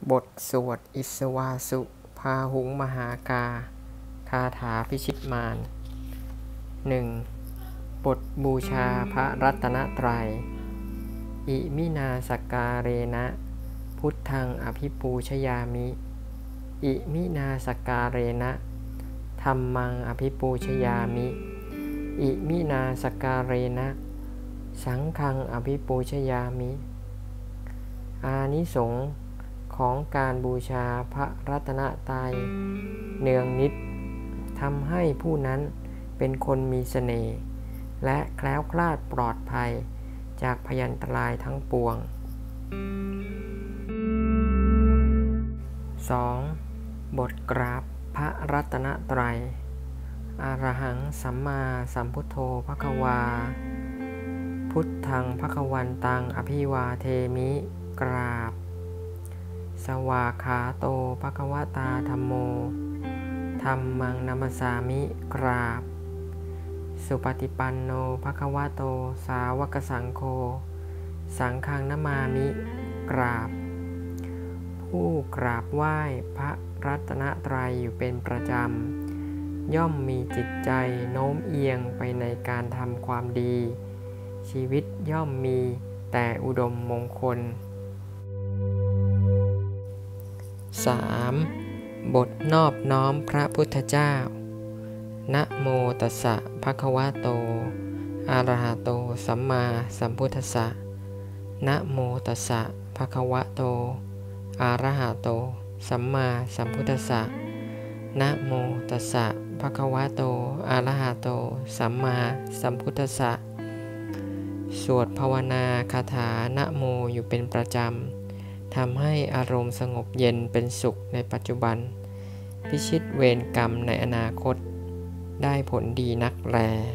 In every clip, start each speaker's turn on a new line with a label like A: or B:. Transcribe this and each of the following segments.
A: บทสวดอิสวาสุพาหุงมหากาคาถาพิชิตมาร 1. บทบูชาพระรัตนตรัย อิมินาสการเรนะพุทธังอภิปูชยามิ อิมินาสการเรนะธัมมังอภิปูชยามิ อิมินาสการเรนะสังฆังอภิปูชยามิ อานิสงส์ของการบูชาพระรัตนตรัยเนืองนิดทำให้ผู้นั้นเป็นคนมีเสน่ห์และแคล้วคลาดปลอดภัยจากพยันตรายทั้งปวง 2. บทกราบพระรัตนตรัย อะระหังสัมมาสัมพุทโธภควา พุทธังภควันตังอภิวาเทมิกราบ สวากขาโตภควตาธัมโม ธัมมังนัมสสามิกราบ สุปฏิปันโนภควโตสาวกสังโฆ สังฆังนะมามิกราบ ผู้กราบไหว้พระรัตนตรัยอยู่เป็นประจำย่อมมีจิตใจโน้มเอียงไปในการทำความดีชีวิตย่อมมีแต่อุดมมงคล 3. บทนอบน้อมพระพุทธเจ้า นะโมตัสสะภะคะวะโตอะระหะโตสัมมาสัมพุทธัสสะ นะโมตัสสะภะคะวะโตอะระหะโตสัมมาสัมพุทธัสสะ นะโมตัสสะภะคะวะโตอะระหะโตสัมมาสัมพุทธัสสะสวดภาวนาคาถานะโมอยู่เป็นประจำทำให้อารมณ์สงบเย็นเป็นสุขในปัจจุบันพิชิตเวรกรรมในอนาคตได้ผลดีนักแล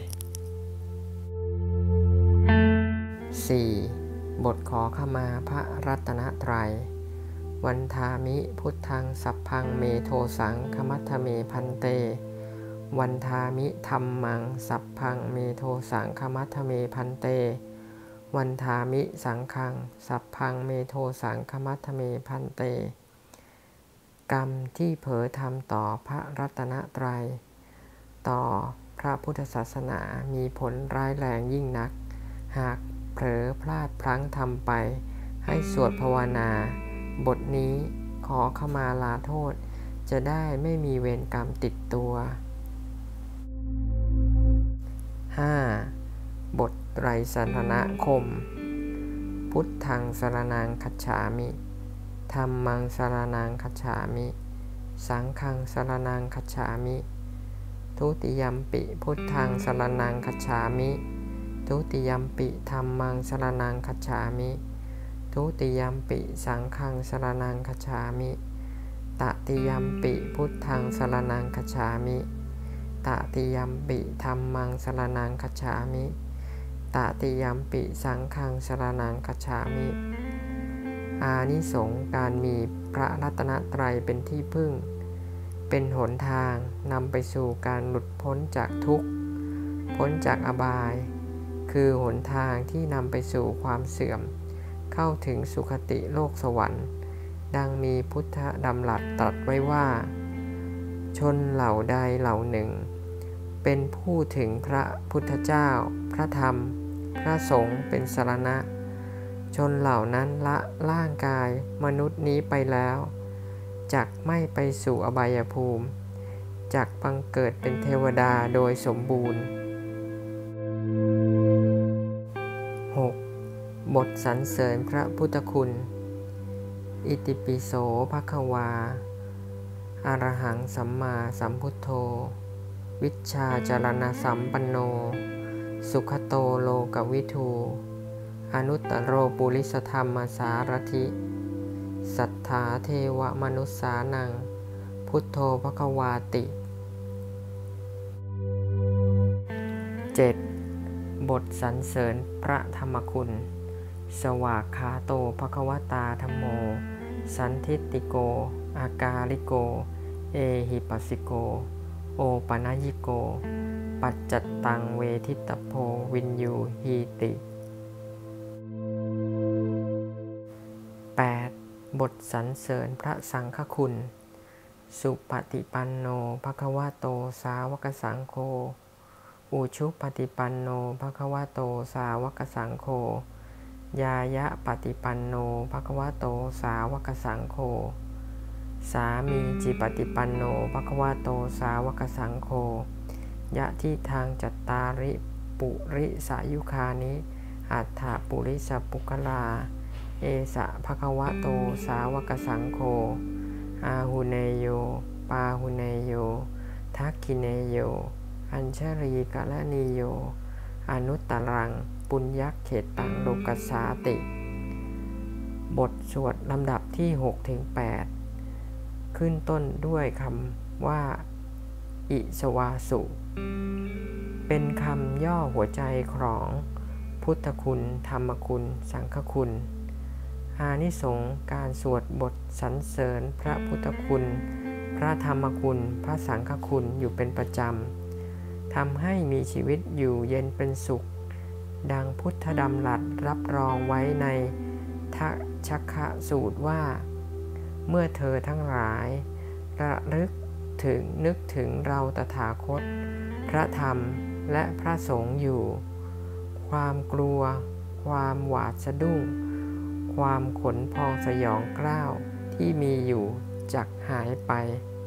A: 4. บทขอขมาพระรัตนตรัย วันทามิพุทธังสัพพังเมโทสังคมัทธเมพันเต วันทามิธัมมังสัพพังเมโทสังคมัทธเมพันเต วันทามิสังฆังสัพพังเมโทสังคมัทธเมพันเต กรรมที่เผลอทำต่อพระรัตนตรัยต่อพระพุทธศาสนามีผลร้ายแรงยิ่งนักหากเผลอพลาดพลั้งทำไปให้สวดภาวนาบทนี้ขอขมาลาโทษจะได้ไม่มีเวรกรรมติดตัว 5. บทไตรสรณคม พุทธังสรณังคัจฉามิธัมมังสรณังคัจฉามิสังฆังสรณังคัจฉามิทุติยัมปิพุทธังสรณังคัจฉามิทุติยัมปิธัมมังสรณังคัจฉามิทุติยัมปิสังฆังสรณังคัจฉามิตติยัมปิพุทธังสรณังคัจฉามิตติยัมปิธัมมังสรณังคัจฉามิตติยัมปิสังฆังสรณังคัจฉามิอานิสงส์การมีพระรัตนตรัยเป็นที่พึ่งเป็นหนทางนำไปสู่การหลุดพ้นจากทุกข์พ้นจากอบายคือหนทางที่นำไปสู่ความเสื่อมเข้าถึงสุคติโลกสวรรค์ดังมีพุทธดำรัสตรัสไว้ว่าชนเหล่าใดเหล่าหนึ่งเป็นผู้ถึงพระพุทธเจ้าพระธรรมพระสงฆ์เป็นสรณะชนเหล่านั้นละร่างกายมนุษย์นี้ไปแล้วจักไม่ไปสู่อบายภูมิจักบังเกิดเป็นเทวดาโดยสมบูรณ์ 6. บทสรรเสริญพระพุทธคุณ อิติปิโสภควา อะระหังสัมมาสัมพุทโธ วิชชาจรณสัมปันโน สุขโตโลกวิทู อนุตตโรปุริสธรรมสารถิ สัทธาเทวมนุสสานัง พุทโธภควาติ 7. บทสรรเสริญพระธรรมคุณ สวากขาโตภควตาธัมโม สันทิฏฐิโก อากาลิโก เอหิปัสสิโก โอปนัญญิโก ปัจจัตตังเวทิตโพวินยูหีติ 8. บทสรรเสริญพระสังฆคุณสุปฏิปันโนภควโตสาวกสังโฆอุชุปฏิปันโนภควโตสาวกสังโฆยายะปฏิปันโนภควโตสาวกสังโฆสามีจิปฏิปันโนภควโตสาวกสังโฆยะที่ทางจัตตาริปุริสายุคานิอัฏฐปุริสปุคลาเอสะภควโตสาวกสังโฆอาหุเนโยปาหุเนโยทักขิเนโยอัญชรีกะละนิโยอนุตตรังปุญญเขตตังโลกัสสาติบทสวดลำดับที่ 6-8 ขึ้นต้นด้วยคำว่าอิสวาสุเป็นคำย่อหัวใจของพุทธคุณธรรมคุณสังฆคุณอานิสงส์การสวดบทสรรเสริญพระพุทธคุณพระธรรมคุณพระสังฆคุณอยู่เป็นประจำทำให้มีชีวิตอยู่เย็นเป็นสุขดังพุทธดำรัสรับรองไว้ในทัชชัคคะสูตรว่าเมื่อเธอทั้งหลายระลึกถึงนึกถึงเราตถาคตพระธรรมและพระสงฆ์อยู่ความกลัวความหวาดสะดุ้งความขนพองสยองกล้าวที่มีอยู่จักหายไป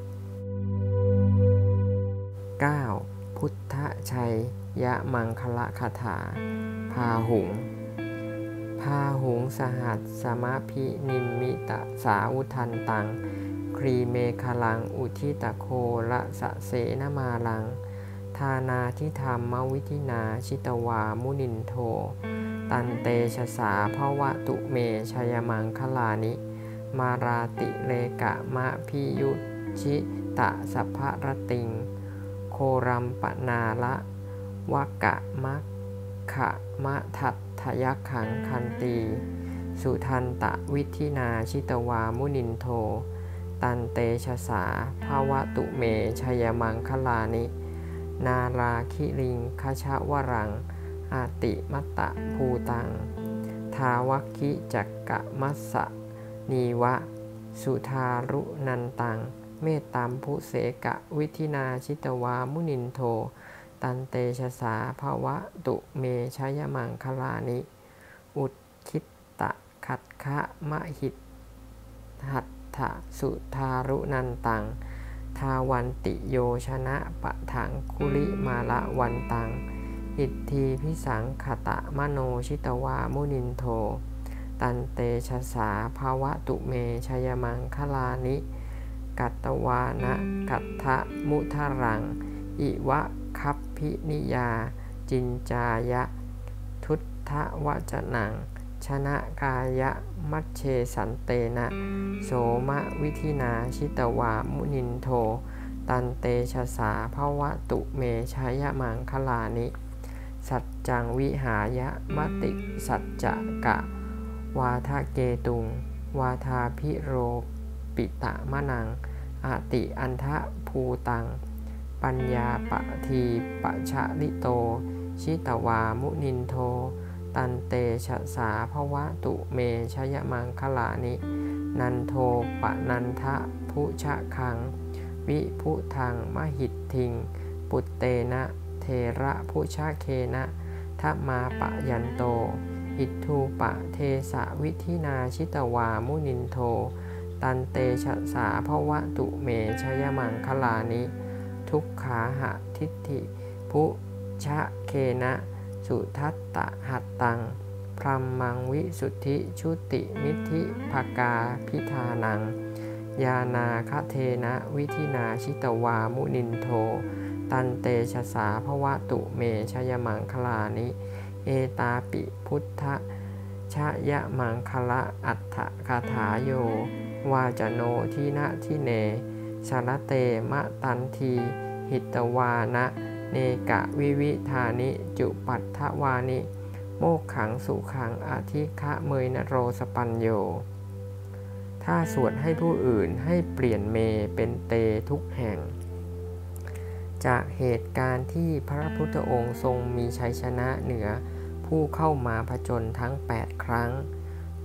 A: 9. พุทธชัยยะมังคละคาถาพาหุงพาหุงสหัสสมภินิมมิตสาวุทันตังครีเมฆลังอุทิตโคละสะเสนมาลังทานาทิธรรมวิธินาชิตวามุนินโทตันเตชะสาภวตุเมชัยมังคลานิมาราติเลกะมะพิยุชิตะสัพพะรติงโครัมปนาละวะกะมะขะมะทัตถยขังคันตีสุทันตะวิธินาชิตวามุนินโทตันเตชะสาภวตุเมชัยมังคลานินาราคิลิงคชวรังอาติมัตตะภูตังทาวัคคิจักกะมัสสะนีวะสุทารุนันตังเมตตามภุเสกะวิธินาชิตวามุนินโทตันเตชะสาภวตุเมชัยมังคลานิอุทคิตตะขัตคะมะหิตหัตถะสุทารุนันตังทาวันติโยชนะปะถังคุลิมาละวันตังอิทธีพิสังขตะมโนชิตวามุนินโทตันเตชะสาภวตุเมชัยมังคลานิกัตตวานะกัตถะมุทารังอิวะคัพพินิยาจินจายะทุตทะวจนังชนะกายะมัชเชสันเตนะโสมะวิธินาชิตวามุนินโทตันเตชะสาภวตุเมชัยมังคลานิสัจจังวิหายะมติสัจจะกะวาทะเกตุงวาทาพิโรปิตะมะนังอาติอันทะภูตังปัญญาปะทีปะชะลิโตชิตวามุนินโทตันเตชะสาภวตุเมชัยมังคลานินันโทปะนันทะพุชะคังวิพุทังมหิตทิงปุตเตนะเทระพุชะเคนะทะมาปะยันโตอิทธุปะเทสะวิธินาชิตวามุนินโทตันเตชะสาภวตุเมชัยมังคลานิทุกขาหะทิฏฐิพุชะเคนะสุทัตตะหัตตังพรัมมังวิสุทธิชุติมิธิภกาพิธานังยานาคเทนะวิธินาชิตวามุนินโทตันเตชะสาภวตุเมชัยมังคลานิเอตาปิพุทธชยมังคละอัฏฐคาถาโยวาจโนทินะทิเนสารเตมะตันทีหิตวานะเนกะวิวิธานิจุปัฏฐวานิโมกขังสุขังอธิคะเมยนโรสปัญโยถ้าสวดให้ผู้อื่นให้เปลี่ยนเมเป็นเตทุกแห่งจากเหตุการณ์ที่พระพุทธองค์ทรงมีชัยชนะเหนือผู้เข้ามาผจญทั้ง8ครั้ง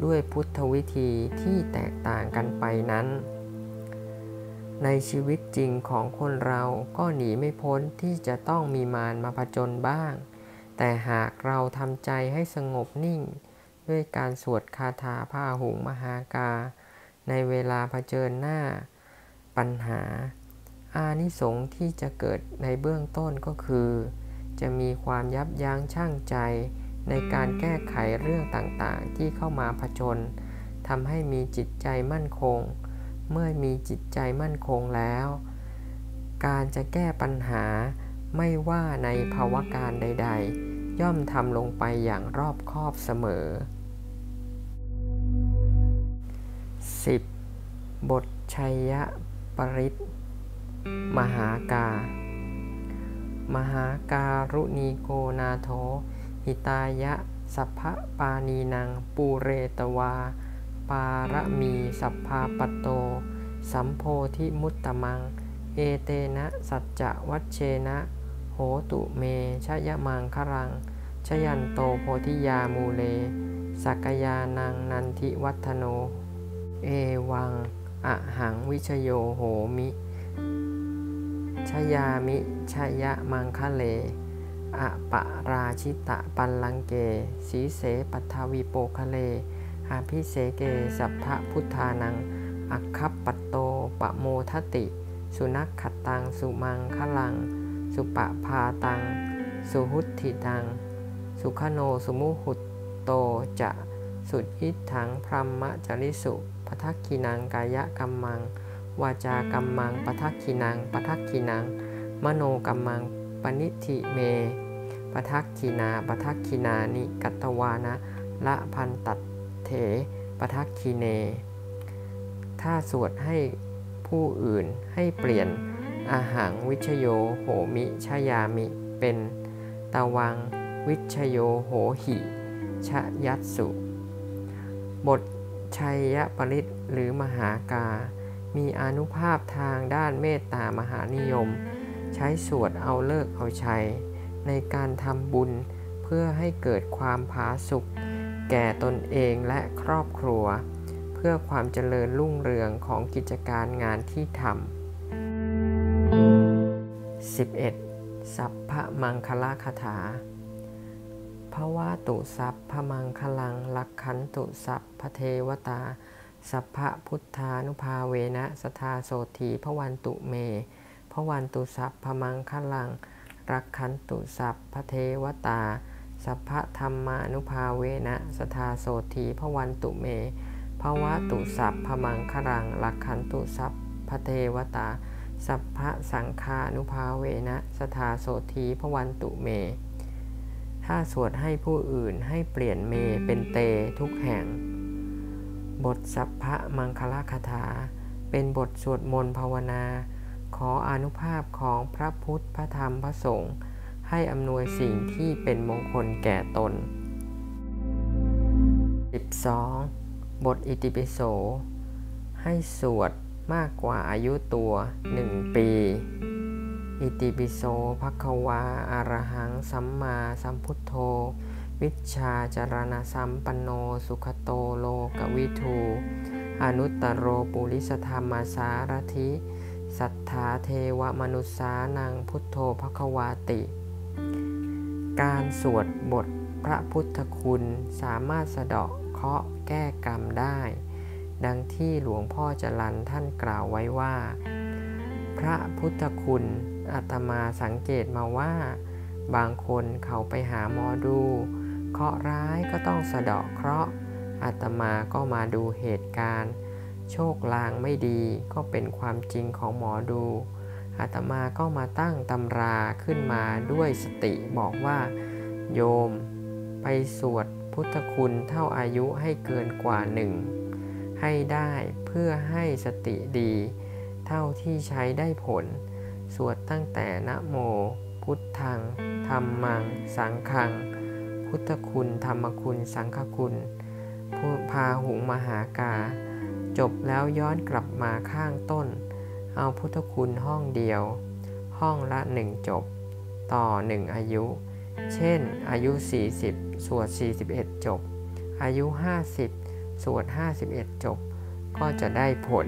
A: ด้วยพุทธวิธีที่แตกต่างกันไปนั้นในชีวิตจริงของคนเราก็หนีไม่พ้นที่จะต้องมีมารมาผจญบ้างแต่หากเราทำใจให้สงบนิ่งด้วยการสวดคาถาพาหุงมหากาในเวลาเผชิญหน้าปัญหาอานิสงส์ที่จะเกิดในเบื้องต้นก็คือจะมีความยับยั้งชั่งใจในการแก้ไขเรื่องต่างๆที่เข้ามาผจญทำให้มีจิตใจมั่นคงเมื่อมีจิตใจมั่นคงแล้วการจะแก้ปัญหาไม่ว่าในภาวะการใดๆย่อมทำลงไปอย่างรอบคอบเสมอ 10. บทชัยยปริตมหากามหาการุณีโกนาโถหิตายะสัพพปานีนังปูเรตวาปารมีสัพพาปโตสัมโพธิมุตตมังเอเตนะสัจจะวัชเชนะโหตุเมชยมังครังชยันโตโพธิยามูเลสักยานังนันทิวัฒโนเอวังอะหังวิชโยโหมิชยามิชยมังคะเลอะปะราชิตะปัลลังเกสีเสปัทวิโปคะเลอาภิเสเกสัพพะพุทธานังอัคคัปปโตปะโมทติสุนักขตังสุมังคะลังสุปะพาตังสุหุตถิตังสุขโนสุมุหุตโตจะสุดอิทถังพรัมมจริสุปทักขินังกายกัมมังวาจากัมมังปทักขินังปทักขินังมโนกัมมังปนิธิเมปทักขินาปทักขินานิกัตตวานะละพันตัตเถปทักขิเนถ้าสวดให้ผู้อื่นให้เปลี่ยนอาหังวิชโยโหมิชยามิเป็นตาวังวิชโยโหหิชยัสสุบทชัยยปริตหรือมหากามีอานุภาพทางด้านเมตตามหานิยมใช้สวดเอาเลิกเอาชัยในการทำบุญเพื่อให้เกิดความผาสุกแก่ตนเองและครอบครัวเพื่อความเจริญรุ่งเรืองของกิจการงานที่ทำ 11. สัพพมังคลคาถาภวตุสัพพมังคลังลักขันตุสัพพเทวตาสัพพพุทธานุภาเวนะสทาโสธีภวันตุเมภวันตุสัพพมังคลังรักขันตุสัพพเทวตาสัพพธรรมานุภาเวนะสทาโสธีภวันตุเมภวตุสัพพมังคลังรักขันตุสัพพเทวตาสัพพสังฆานุภาเวนะสทาโสธีภวันตุเมถ้าสวดให้ผู้อื่นให้เปลี่ยนเมเป็นเตทุกแห่งบทสัพพมังคลคาถาเป็นบทสวดมนต์ภาวนาขออานุภาพของพระพุทธพระธรรมพระสงฆ์ให้อำนวยสิ่งที่เป็นมงคลแก่ตน 12. บทอิติปิโสให้สวดมากกว่าอายุตัว1 ปีอิติปิโสภควาอะระหังสัมมาสัมพุทโธวิชชาจารณสัมปันโนสุขโตโลกวิทูอนุตตโรปุริสธรรมสารถิสัทธาเทวมนุษสานังพุทโธภควาติการสวดบทพระพุทธคุณสามารถสะเดาะเคราะห์แก้กรรมได้ดังที่หลวงพ่อจรัญท่านกล่าวไว้ว่าพระพุทธคุณอาตมาสังเกตมาว่าบางคนเขาไปหาหมอดูเคราะห์ร้ายก็ต้องสะเดาะเคราะห์อาตมาก็มาดูเหตุการณ์โชคลางไม่ดีก็เป็นความจริงของหมอดูอาตมาก็มาตั้งตำราขึ้นมาด้วยสติบอกว่าโยมไปสวดพุทธคุณเท่าอายุให้เกินกว่า1ให้ได้เพื่อให้สติดีเท่าที่ใช้ได้ผลสวดตั้งแต่นะโมพุทธังธัมมังสังฆังพุทธคุณธรรมคุณสังฆคุณพาหุงมหากาจบแล้วย้อนกลับมาข้างต้นเอาพุทธคุณห้องเดียวห้องละ1จบต่อ1อายุเช่นอายุ40สวด41จบอายุ50 สวด51จบก็จะได้ผล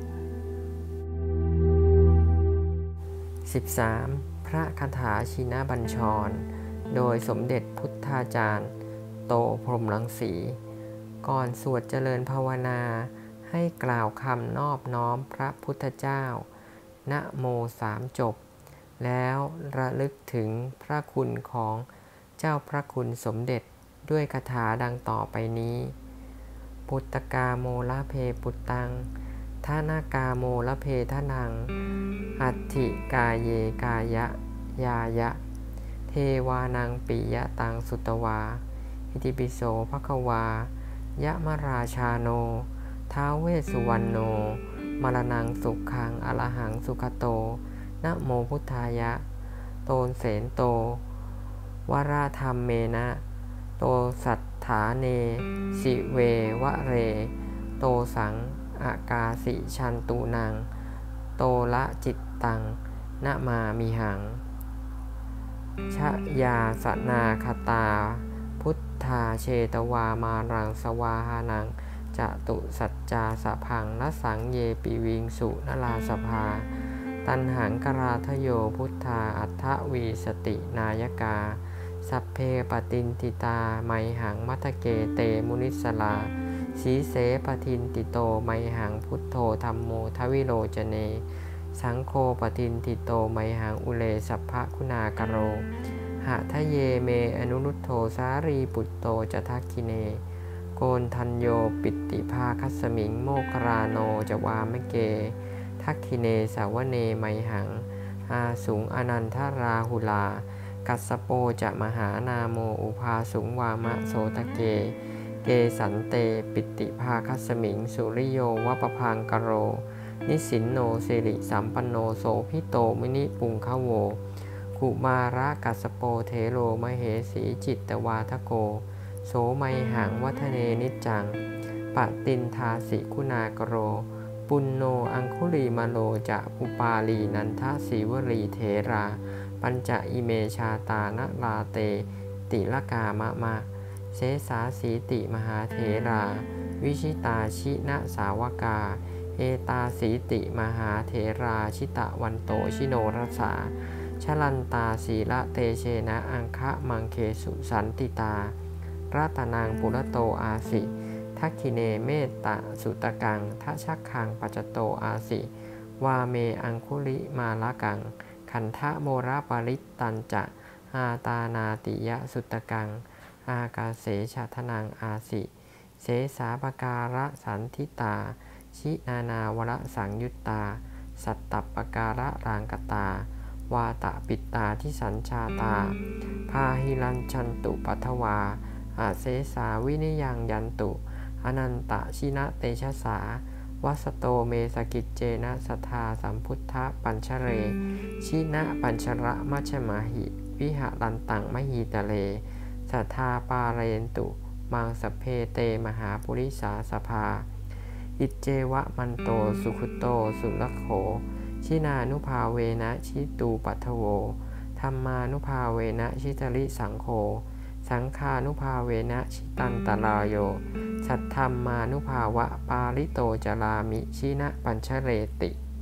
A: 13. พระคาถาชินบัญชรโดยสมเด็จพุทธาจารย์โตพรหมรังสีก่อนสวดเจริญภาวนาให้กล่าวคำนอบน้อมพระพุทธเจ้านะโม3จบแล้วระลึกถึงพระคุณของเจ้าพระคุณสมเด็จด้วยคาถาดังต่อไปนี้ปุตตกาโมละเพปุตตังทานากาโมละเพทนังอัตถิกาเยกายะยายะเทวานังปิยะตังสุตวาอิติปิโสภควายะมราชาโนท้าวเวสสุวรรณโนมรณังสุขังอรหังสุขโตนะโมพุทธายะโตนเสนโตวราธรรมเมนะโตสัทธาเนสิเววะเรโตสังอากาสิชันตุนังโตละจิตตังนะมามิหังชยาสนาคตาพุทธาเชตวามารังสวาหานังจตุสัจจาสพังนสังเยปิวิงสุนลาสภาตันหังกราทโยพุทธาอัฏฐวีสตินายกาสัพเพปตินติตาไมหังมัทเกเตมุนิสลาสีเสปทินติโตไมหังพุทโธธัมโมทวิโรจเนสังโฆปทินติโตไมหังอุเลสัพพะคุณากโรหะทะเยเมอนุรุตโธสารีปุตโตจทักขิเนโกนทัญโยปิติภาคัสมิงโมคราโนจวามเกทักขิเนสาวเนไมหังอาสุงอนันทราหุลากัสสโปจะมหานาโมอุภาสุงวามะโสตเกเกสันเตปิติภาคัสมิงสุริโยวปพังกโรนิสินโนสิริสัมปันโนโสพิโตมินิปุงขโวกุมาระกัสสโปเทโรมเหสีจิตตวาทโกโสไมหังวัฒเนนิจจังปตินทาสิคุณากโรปุณโนอังคุลีมาโลจะปุปาลีนันทศิวรีเถราปัญจอิเมชาตานะลาเตติลกามะมะเสสาสีติมหาเถราวิชิตาชินะสาวกาเอตาสีติมหาเถราชิตะวันโตชิโนรสาชลันตาศีละเตเชนะอังคะมังเคสุสันติตารัตนางปุระโตอาสิทักขิเนเมตตาสุตกังทะชักขังปัจจโตอาสิวาเมอังคุลิมาละกังขันทะโมระปริตตันจะอาตานาติยะสุตกังอากาเสชะทนังอาสิเสสาปการะสันทิตาชินานาวรสังยุตตาสัตตปการะรางกตาวาตะปิตตาที่สัญชาตาพาหิรัญชันตุปัทวาอาเสสาวินิยังยันตุอนันตชินะเตชะสาวัสโตเมสกิจเจนะสทาสัมพุทธปัญชเรชินะปัญชระมัชมาหิวิหะรันตังมหีตะเลสัทธาปาเรนตุมังสเพเตมหาปุริสาสภาอิจเจวะมันโตสุขุโตสุลโขชินานุภาเวนะชิตูปัทโวธรรมานุภาเวนะชิตริสังโฆสังฆานุภาเวนะชิตันตรายโยสัทธรรมานุภาวะปาลิโตจรามิชินะปัญชเรติ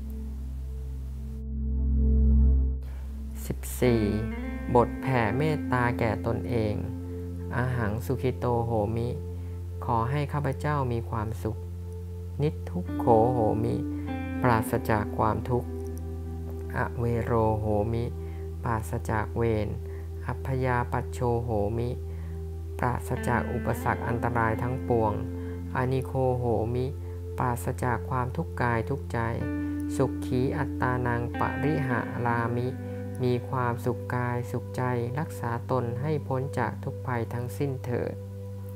A: 14. บทแผ่เมตตาแก่ตนเองอาหังสุขิโตโหมิขอให้ข้าพเจ้ามีความสุขนิททุกโขโหมิปราศจากความทุกข์อเวโรโหมิปราศจากเวรอัพพยาปัชโชโหมิปราศจากอุปสรรคอันตรายทั้งปวงอานิโคโหมิปราศจากความทุกข์กายทุกใจสุขีอัตตานังปริหารามิมีความสุขกายสุขใจรักษาตนให้พ้นจากทุกภัยทั้งสิ้นเถิด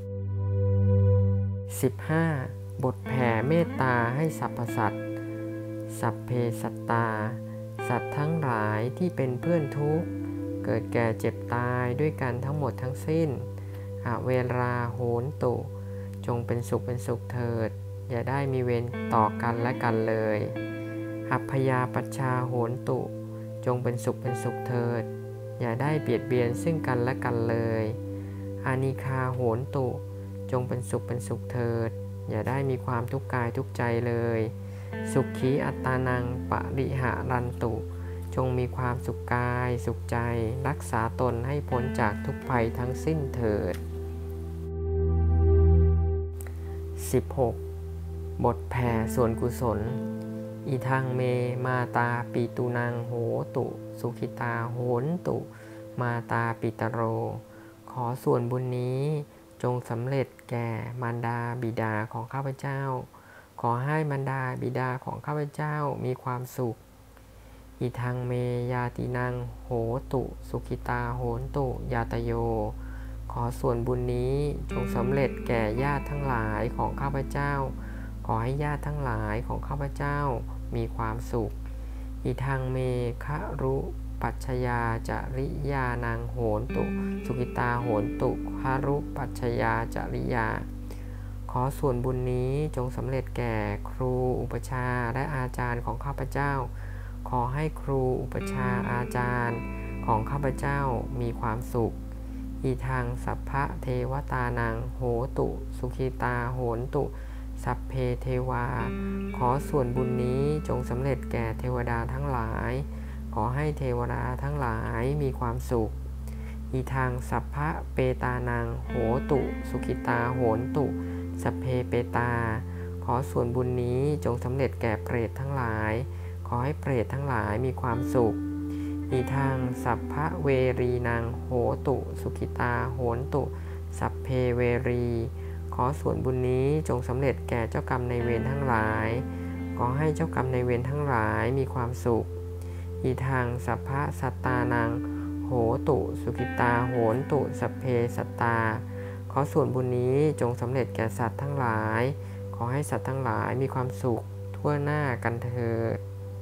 A: 15. บทแผ่เมตตาให้สรรพสัตว์สัพเพสัตตาสัตว์ทั้งหลายที่เป็นเพื่อนทุกข์เกิดแก่เจ็บตายด้วยกันทั้งหมดทั้งสิ้นเวลาโหนตุจงเป็นสุขเถิดอย่าได้มีเวรต่อกันและกันเลยอัพพยาปัชชาโหนตุจงเป็นสุขเถิดอย่าได้เบียดเบียนซึ่งกันและกันเลยอานิคาโหนตุจงเป็นสุขเถิดอย่าได้มีความทุกข์กายทุกข์ใจเลยสุขีอัตตานังปริหารันตุจงมีความสุขกายสุขใจรักษาตนให้พ้นจากทุกภัยทั้งสิ้นเถิด 16. บทแผ่ส่วนกุศลอีทังเมมาตาปิตุนังโหตุสุขิตาโหนตุมาตาปิตโรขอส่วนบุญนี้จงสำเร็จแก่มารดาบิดาของข้าพเจ้าขอให้มารดาบิดาของข้าพเจ้ามีความสุขอีทังเมยาตินังโหตุสุขิตาโหนตุยาตโยขอส่วนบุญนี้จงสำเร็จแก่ญาติทั้งหลายของข้าพเจ้าขอให้ญาติทั้งหลายของข้าพเจ้ามีความสุขอีทังเมฆรุปัจฉยาจริยานังโหนตุสุขิตาโหนตุฆรุปัจฉยาจริยาขอส่วนบุญนี้จงสำเร็จแก่ครูอุปชาและอาจารย์ของข้าพเจ้าขอให้ครูอุปชาอาจารย์ของข้าพเจ้ามีความสุขอีทางสัพพะเทวตานังโหตุสุขิตาโหนตุสัพเพเทวาขอส่วนบุญนี้จงสำเร็จแก่เทวดาทั้งหลายขอให้เทวดาทั้งหลายมีความสุขอีทางสัพพะเปตานังโหตุสุขิตาโหนตุสัพเพเปตาขอส่วนบุญนี้จงสำเร็จแก่เปรตทั้งหลายขอให้เปรตทั้งหลายมีความสุขอีทางสัพพะเวรีนังโหตุสุขิตาโหนตุสัพเพเวรีขอส่วนบุญนี้จงสำเร็จแก่เจ้ากรรมนายเวรทั้งหลายขอให้เจ้ากรรมนายเวรทั้งหลายมีความสุขอีทางสัพพะสัตตานังโหตุสุขิตาโหนตุสัพเพสัตตาขอส่วนบุญนี้จงสำเร็จแก่สัตว์ทั้งหลายขอให้สัตว์ทั้งหลายมีความสุขทั่วหน้ากันเถิด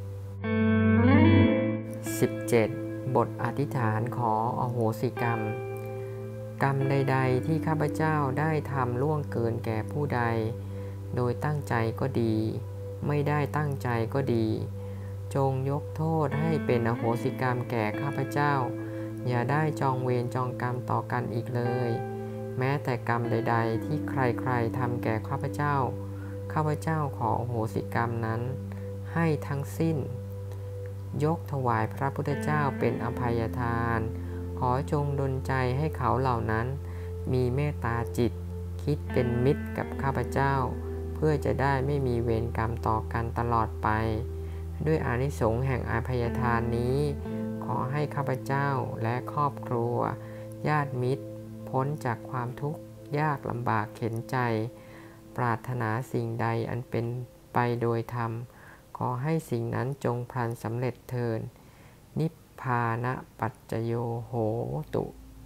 A: 17. บทอธิษฐานขออโหสิกรรมกรรมใดๆที่ข้าพเจ้าได้ทำล่วงเกินแก่ผู้ใดโดยตั้งใจก็ดีไม่ได้ตั้งใจก็ดีจงยกโทษให้เป็นอโหสิกรรมแก่ข้าพเจ้าอย่าได้จองเวรจองกรรมต่อกันอีกเลยแม้แต่กรรมใดๆที่ใครๆทำแก่ข้าพเจ้าข้าพเจ้าขออโหสิกรรมนั้นให้ทั้งสิ้นยกถวายพระพุทธเจ้าเป็นอภัยทานขอจงดลใจให้เขาเหล่านั้นมีเมตตาจิตคิดเป็นมิตรกับข้าพเจ้าเพื่อจะได้ไม่มีเวรกรรมต่อกันตลอดไปด้วยอานิสงส์แห่งอภัยทานนี้ขอให้ข้าพเจ้าและครอบครัวญาติมิตรพ้นจากความทุกข์ยากลำบากเข็ญใจปรารถนาสิ่งใดอันเป็นไปโดยธรรมขอให้สิ่งนั้นจงพลันสำเร็จเถิดนิพพานะปัจจโยโหตุ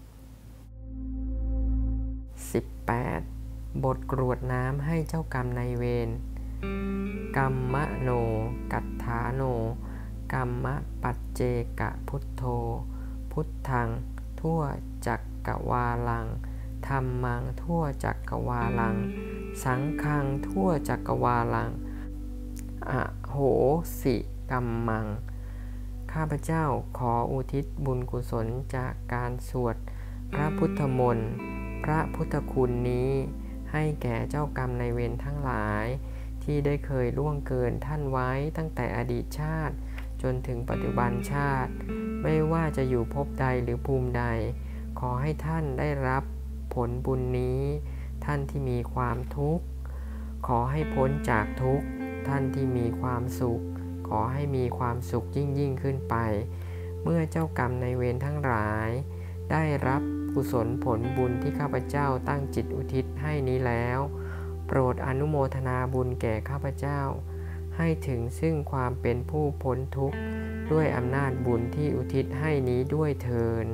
A: 18. บทกรวดน้ำให้เจ้ากรรมนายเวรกัมมะโนกัตถาโนกัมมะปัจเจกะพุทโธพุทธังทั่วจักกวาลังธัมมังทั่วจักกวาลังสังฆังทั่วจักกวาลังอโหสิกัมมังข้าพเจ้าขออุทิศบุญกุศลจากการสวดพระพุทธมนต์พระพุทธคุณนี้ให้แก่เจ้ากรรมนายเวรทั้งหลายที่ได้เคยล่วงเกินท่านไว้ตั้งแต่อดีตชาติจนถึงปัจจุบันชาติไม่ว่าจะอยู่ภพใดหรือภูมิใดขอให้ท่านได้รับผลบุญนี้ท่านที่มีความทุกข์ขอให้พ้นจากทุกข์ท่านที่มีความสุขขอให้มีความสุขยิ่งขึ้นไปเมื่อเจ้ากรรมนายเวรทั้งหลายได้รับกุศลผลบุญที่ข้าพเจ้าตั้งจิตอุทิศให้นี้แล้วโปรดอนุโมทนาบุญแก่ข้าพเจ้าให้ถึงซึ่งความเป็นผู้พ้นทุกข์ด้วยอำนาจบุญที่อุทิศให้นี้ด้วยเถิด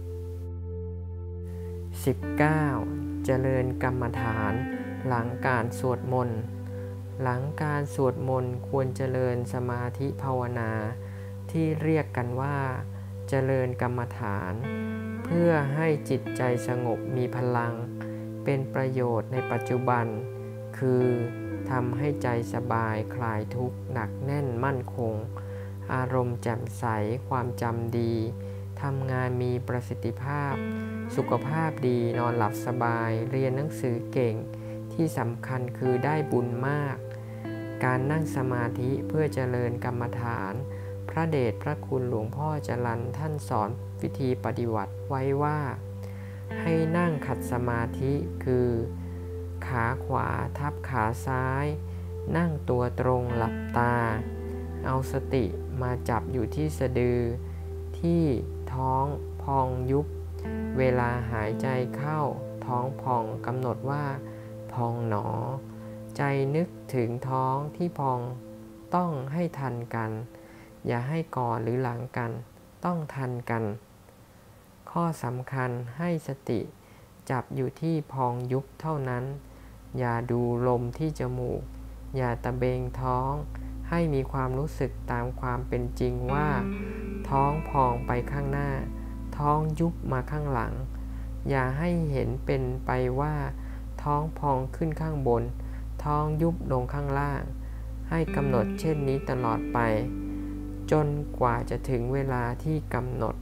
A: 19. เจริญกรรมฐานหลังการสวดมนต์หลังการสวดมนต์ควรเจริญสมาธิภาวนาที่เรียกกันว่าเจริญกรรมฐานเพื่อให้จิตใจสงบมีพลังเป็นประโยชน์ในปัจจุบันคือทำให้ใจสบายคลายทุกข์หนักแน่นมั่นคงอารมณ์แจ่มใสความจำดีทำงานมีประสิทธิภาพสุขภาพดีนอนหลับสบายเรียนหนังสือเก่งทที่สำคัญคือได้บุญมากการนั่งสมาธิเพื่อเจริญกรรมฐานพระเดชพระคุณหลวงพ่อจรัญท่านสอนวิธีปฏิบัติไว้ว่าให้นั่งขัดสมาธิคือขาขวาทับขาซ้ายนั่งตัวตรงหลับตาเอาสติมาจับอยู่ที่สะดือที่ท้องพองยุบเวลาหายใจเข้าท้องพองกำหนดว่าพองหนอใจนึกถึงท้องที่พองต้องให้ทันกันอย่าให้ก่อนหรือหลังกันต้องทันกันข้อสำคัญให้สติจับอยู่ที่พองยุบเท่านั้นอย่าดูลมที่จมูกอย่าตะเบงท้องให้มีความรู้สึกตามความเป็นจริงว่าท้องพองไปข้างหน้าท้องยุบมาข้างหลังอย่าให้เห็นเป็นไปว่าท้องพองขึ้นข้างบนท้องยุบลงข้างล่างให้กำหนดเช่นนี้ตลอดไปจนกว่าจะถึงเวลาที่กำหนด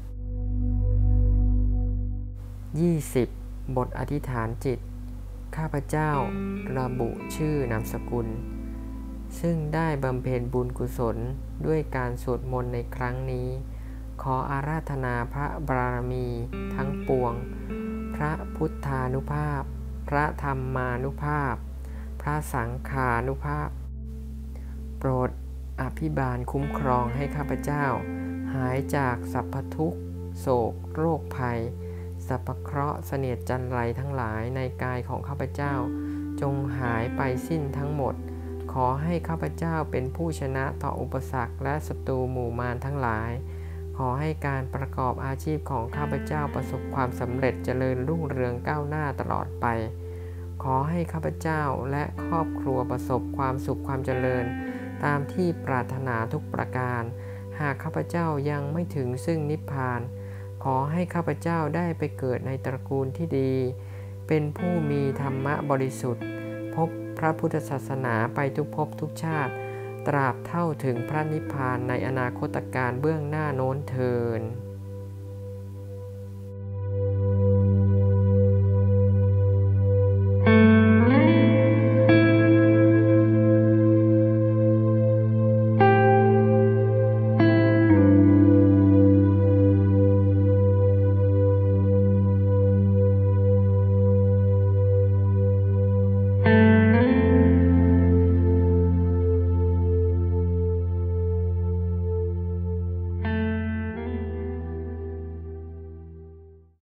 A: 20บทอธิษฐานจิตข้าพเจ้าระบุชื่อนามสกุลซึ่งได้บำเพ็ญบุญกุศลด้วยการสวดมนต์ในครั้งนี้ขออาราธนาพระบารมีทั้งปวงพระพุทธานุภาพพระธรรมานุภาพพระสังฆานุภาพโปรดอภิบาลคุ้มครองให้ข้าพเจ้าหายจากสัพพทุกข์โศกโรคภัยสัพพเคราะห์เสนียดจันไรทั้งหลายในกายของข้าพเจ้าจงหายไปสิ้นทั้งหมดขอให้ข้าพเจ้าเป็นผู้ชนะต่ออุปสรรคและศัตรูหมู่มารทั้งหลายขอให้การประกอบอาชีพของข้าพเจ้าประสบความสำเร็จเจริญรุ่งเรืองก้าวหน้าตลอดไปขอให้ข้าพเจ้าและครอบครัวประสบความสุขความเจริญตามที่ปรารถนาทุกประการหากข้าพเจ้ายังไม่ถึงซึ่งนิพพานขอให้ข้าพเจ้าได้ไปเกิดในตระกูลที่ดีเป็นผู้มีธรรมะบริสุทธิ์พบพระพุทธศาสนาไปทุกภพทุกชาติตราบเท่าถึงพระนิพพานในอนาคตการเบื้องหน้าโน้นเทอญ